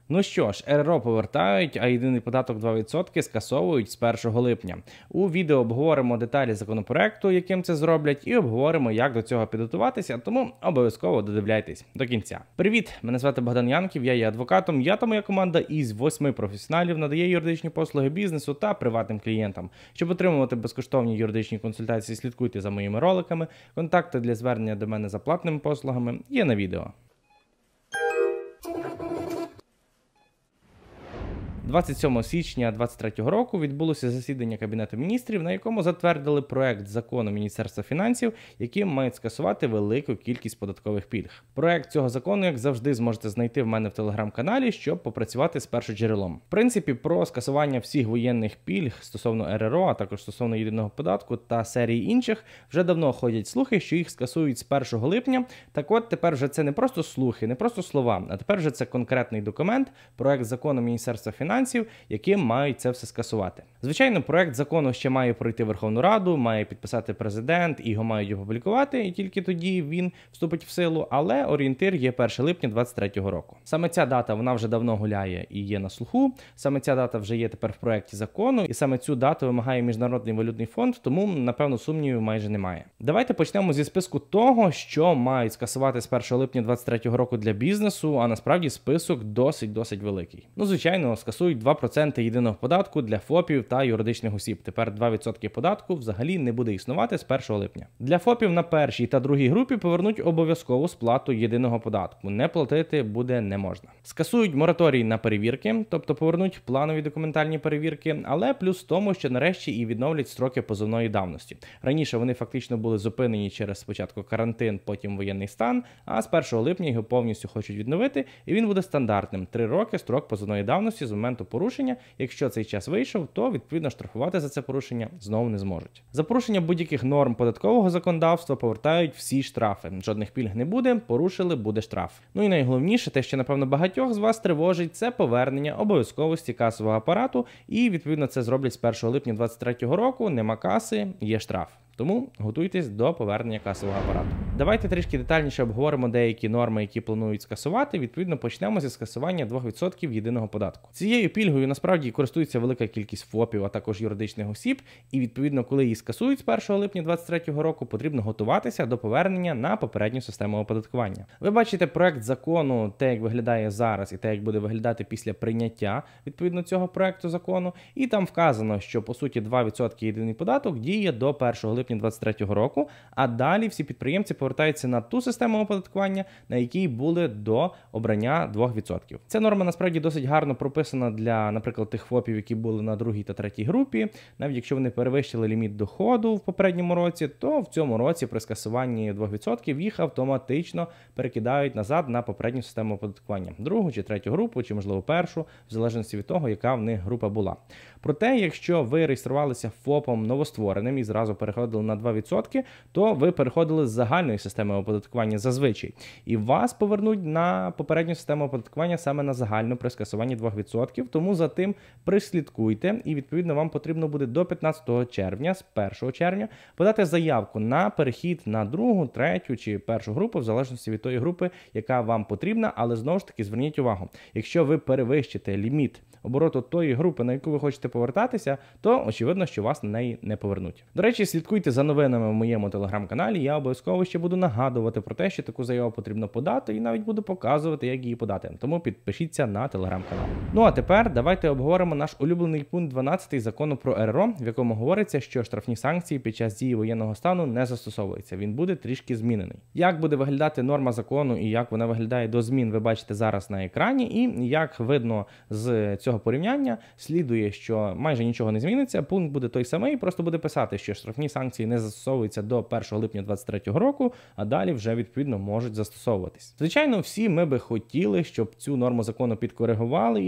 Ну що ж, РРО повертають, а єдиний податок 2% скасовують з 1 липня. У відео обговоримо деталі законопроекту, яким це зроблять, і обговоримо, як до цього підготуватися, тому обов'язково додивляйтесь до кінця. Привіт, мене звати Богдан Янків, я є адвокатом, я та моя команда із 8 професіоналів надає юридичні послуги бізнесу та приватним клієнтам. Щоб отримувати безкоштовні юридичні консультації, слідкуйте за моїми роликами, контакти для звернення до мене за платними послугами є на відео. 27 січня 2023 року відбулося засідання Кабінету міністрів, на якому затвердили проект закону Міністерства фінансів, яким мають скасувати велику кількість податкових пільг. Проект цього закону, як завжди, зможете знайти в мене в телеграм-каналі, щоб попрацювати з першоджерелом. В принципі, про скасування всіх воєнних пільг стосовно РРО, а також стосовно єдиного податку та серії інших, вже давно ходять слухи, що їх скасують з 1 липня. Так от, тепер вже це не просто слухи, не просто слова, а тепер вже це конкретний документ, проект закону Міністерства фінансів, яким мають це все скасувати. Звичайно, проект закону ще має пройти Верховну Раду, має підписати президент, і його мають опублікувати, і тільки тоді він вступить в силу, але орієнтир є 1 липня 2023 року. Саме ця дата, вона вже давно гуляє і є на слуху, саме ця дата вже є тепер в проекті закону, і саме цю дату вимагає Міжнародний валютний фонд, тому, напевно, сумнівів майже немає. Давайте почнемо зі списку того, що мають скасувати з 1 липня 2023 року для бізнесу, а насправді список досить великий. Ну, звичайно, скасують 2% єдиного податку для ФОПів та юридичних осіб. Тепер 2% податку взагалі не буде існувати з 1 липня. Для ФОПів на першій та другій групі повернуть обов'язкову сплату єдиного податку. Не платити буде не можна. Скасують мораторій на перевірки, тобто повернуть планові документальні перевірки, але плюс в тому, що нарешті і відновлять строки позовної давності. Раніше вони фактично були зупинені через спочатку карантин, потім воєнний стан, а з 1 липня його повністю хочуть відновити, і він буде стандартним. 3 роки строк позовної давності з моменту порушення. Якщо цей час вийшов, то відповідно штрафувати за це порушення знову не зможуть. За порушення будь-яких норм податкового законодавства повертають всі штрафи. Жодних пільг не буде, порушили – буде штраф. Ну і найголовніше, те, що напевно багатьох з вас тривожить, це повернення обов'язковості касового апарату, і відповідно це зроблять з 1 липня 2023 року, нема каси, є штраф. Тому готуйтесь до повернення касового апарату. Давайте трішки детальніше обговоримо деякі норми, які планують скасувати. Відповідно, почнемо зі скасування 2% єдиного податку. Цією пільгою насправді користується велика кількість ФОПів, а також юридичних осіб. І відповідно, коли її скасують з 1 липня 2023 року, потрібно готуватися до повернення на попередню систему оподаткування. Ви бачите проект закону, те, як виглядає зараз, і те, як буде виглядати після прийняття відповідно цього проекту закону. І там вказано, що по суті 2% єдиний податок діє до 1 липня 2023 року, а далі всі підприємці повертаються на ту систему оподаткування, на якій були до обрання 2%. Ця норма насправді досить гарно прописана для, наприклад, тих ФОПів, які були на другій та третій групі. Навіть якщо вони перевищили ліміт доходу в попередньому році, то в цьому році при скасуванні 2% їх автоматично перекидають назад на попередню систему оподаткування. Другу чи третю групу, чи можливо першу, в залежності від того, яка в них група була. Проте, якщо ви реєструвалися ФОПом новоствореним і зразу переходили на 2%, то ви переходили з загальної системи оподаткування зазвичай. І вас повернуть на попередню систему оподаткування саме на загальну при скасуванні 2%, тому за тим прислідкуйте, і відповідно вам потрібно буде до 15 червня, з 1 червня, подати заявку на перехід на другу, третю чи першу групу, в залежності від тої групи, яка вам потрібна, але знову ж таки зверніть увагу, якщо ви перевищите ліміт обороту тої групи, на яку ви хочете повертатися, то очевидно, що вас на неї не повернуть. До речі, слідкуйте за новинами в моєму телеграм-каналі, я обов'язково ще буду нагадувати про те, що таку заяву потрібно подати, і навіть буду показувати, як її подати. Тому підпишіться на телеграм-канал. Ну а тепер давайте обговоримо наш улюблений пункт 12 закону про РРО, в якому говориться, що штрафні санкції під час дії воєнного стану не застосовуються. Він буде трішки змінений. Як буде виглядати норма закону і як вона виглядає до змін, ви бачите зараз на екрані, і як видно з цього порівняння, слідує, що майже нічого не зміниться, пункт буде той самий, просто буде писати, що штрафні санкції не застосовуються до 1 липня 2023 року, а далі вже відповідно можуть застосовуватись. Звичайно, всі ми би хотіли, щоб цю норму закону підкоригували і ще додали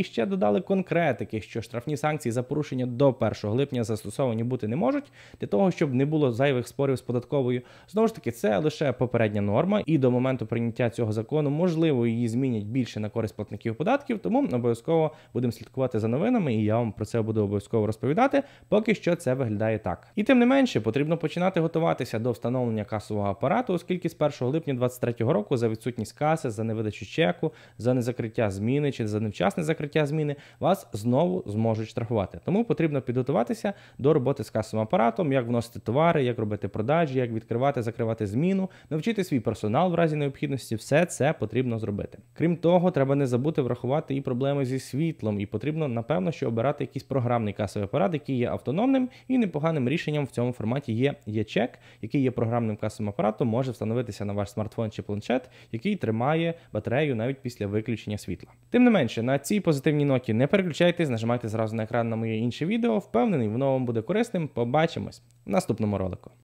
додали конкретики, що штрафні санкції за порушення до 1 липня застосовані бути не можуть, для того, щоб не було зайвих спорів з податковою. Знову ж таки, це лише попередня норма, і до моменту прийняття цього закону, можливо, її змінять більше на користь платників податків, тому обов'язково будемо слідкувати за новинами, і я вам про це буду обов'язково розповідати. Поки що це виглядає так. І тим не менше, потрібно починати готуватися до встановлення касового апарату, оскільки з 1 липня 2023 року за відсутність каси, за невидачу чеку, за незакриття зміни чи за невчасне закриття зміни вас знову зможуть штрафувати. Тому потрібно підготуватися до роботи з касовим апаратом, як вносити товари, як робити продажі, як відкривати, закривати зміну, навчити свій персонал в разі необхідності. Все це потрібно зробити. Крім того, треба не забути врахувати і проблеми зі світлом, і потрібно, напевно, що обирати якийсь програмний касовий апарат, який є автономним, і непоганим рішенням в цьому форматі є чек, який є програмним касовим апаратом, може встановитися на ваш смартфон чи планшет, який тримає батарею навіть після виключення світла. Тим не менше, на цій позитивній ноті не переключайтесь, нажимайте зразу на екран на моє інше відео. Впевнений, воно вам буде корисним. Побачимось в наступному ролику.